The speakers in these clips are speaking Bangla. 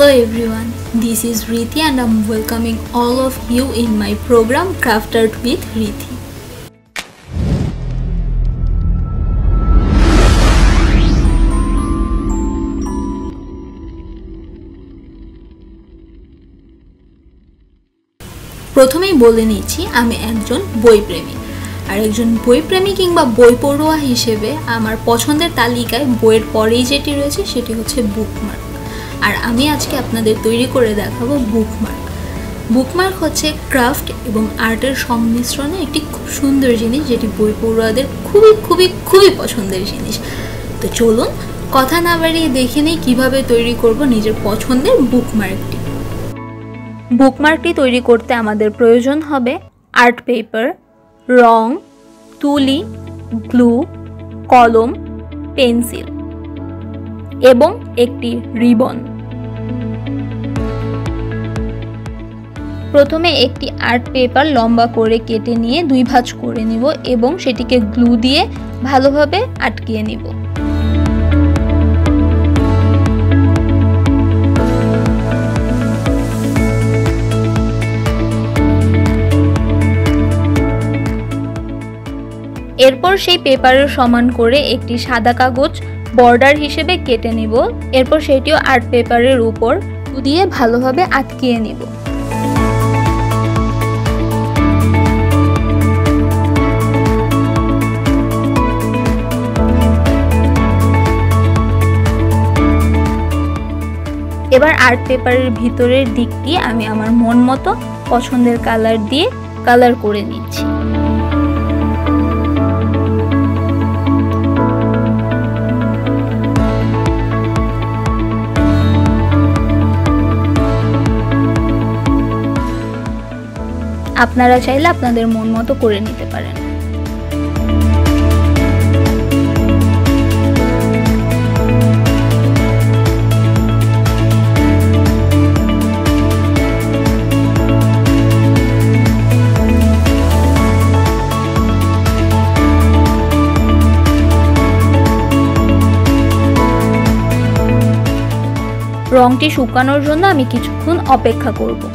Hello everyone, this is RITHI and I'm welcoming all of you in my program CraftArt with RITHI. প্রথমেই বলে নিচ্ছি আমি একজন বইপ্রেমী আর একজন বইপ্রেমী কিংবা বই পড়ুয়া হিসেবে আমার পছন্দের তালিকায় বইয়ের পরেই যেটি রয়েছে সেটি হচ্ছে বুকমার্ক। আর আমি আজকে আপনাদের তৈরি করে দেখাবো বুকমার্ক। বুকমার্ক হচ্ছে ক্রাফট এবং আর্টের সংমিশ্রণে একটি খুব সুন্দর জিনিস, যেটি বই পড়ুয়াদের খুবই পছন্দের জিনিস। তো চলুন কথা না বাড়িয়ে দেখে নেই কীভাবে তৈরি করব নিজের পছন্দের বুকমার্কটি। বুকমার্কটি তৈরি করতে আমাদের প্রয়োজন হবে আর্ট পেপার, রং, তুলি, গ্লু, কলম, পেন্সিল এবং একটি রিবন। প্রথমে একটি আর্ট পেপার লম্বা করে কেটে নিয়ে দুই ভাঁজ করে নিব এবং সেটিকে গ্লু দিয়ে ভালোভাবে আটকিয়ে নিব। এরপর সেই পেপারের সমান করে একটি সাদা কাগজ বর্ডার হিসেবে কেটে নিব। এরপর সেটিও আর্ট পেপারের উপর দিয়ে ভালোভাবে আটকিয়ে নিব। এবার আর্ট পেপারের ভিতরের দিকটি আমি আমার মন মতো পছন্দের কালার দিয়ে কালার করে নিচ্ছি। আপনারা চাইলে আপনাদের মন মতো করে নিতে পারেন। রংটি শুকানোর জন্য আমি কিছুক্ষণ অপেক্ষা করব।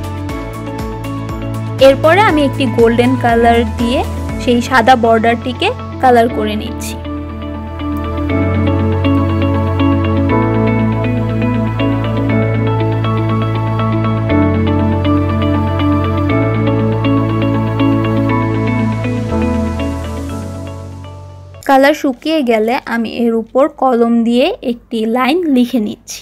এরপরে আমি একটি গোল্ডেন কালার দিয়ে সেই সাদা বর্ডারটিকে কালার করে নিচ্ছি। কালার শুকিয়ে গেলে আমি এর উপর কলম দিয়ে একটি লাইন লিখে নিচ্ছি।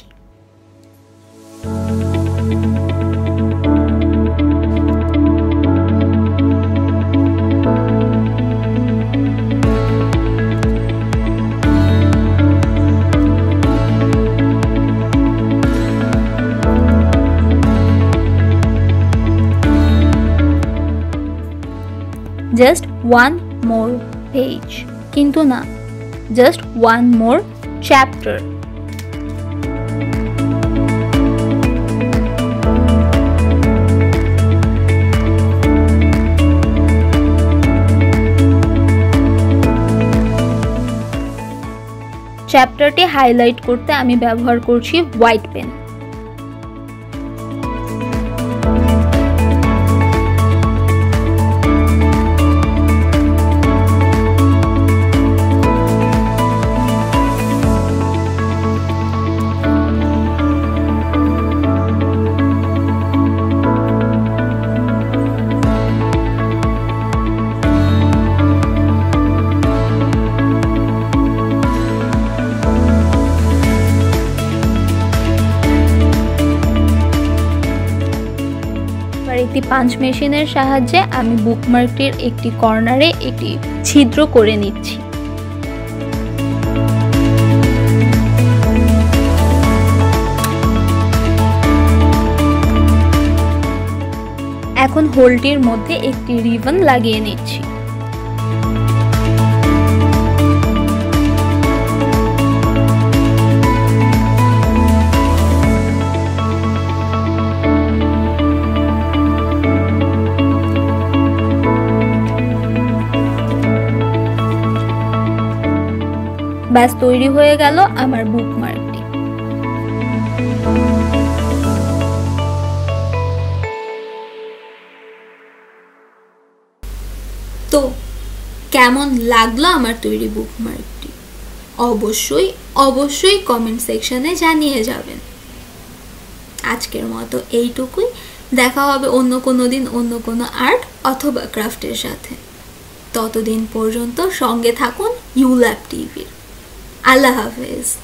Just one more page, কিন্তু না, just one more chapter. চ্যাপ্টারটি হাইলাইট করতে আমি ব্যবহার করছি হোয়াইট পেন। একটি পাঞ্চ মেশিনের সাহায্যে আমি বুকমার্কটির একটি কর্নারে একটি ছিদ্র করে নিচ্ছি। এখন হোলটির মধ্যে একটি রিবন লাগিয়ে নিচ্ছি। ব্যাস তৈরি হয়ে গেল আমার বুকমার্কটি। তো কেমন লাগলো আমার তৈরি বুকমার্কটি অবশ্যই অবশ্যই কমেন্ট সেকশনে জানিয়ে যাবেন। আজকের মতো এইটুকুই, দেখা হবে অন্য কোনো দিন অন্য কোনো আর্ট অথবা ক্রাফটের সাথে। ততদিন পর্যন্ত সঙ্গে থাকুন ইউল্যাব টিভির। আল্লাহ হাফেজ।